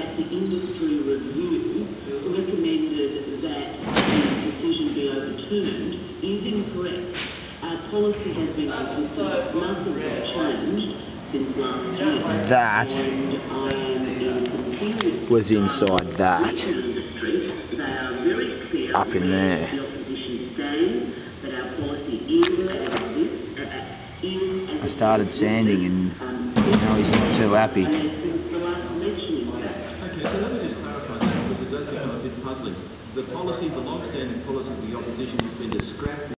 that the industry review recommended that the decision be overturned is incorrect. Our policy has been consistent. Nothing has changed since last year. That was inside that. They are very clear Up in there. the opposition stands, that our policy is I started sanding and now he's not too happy. Okay, so let me just clarify that, because it does become a bit puzzling. The policy, the long-standing policy of the opposition has been to scrap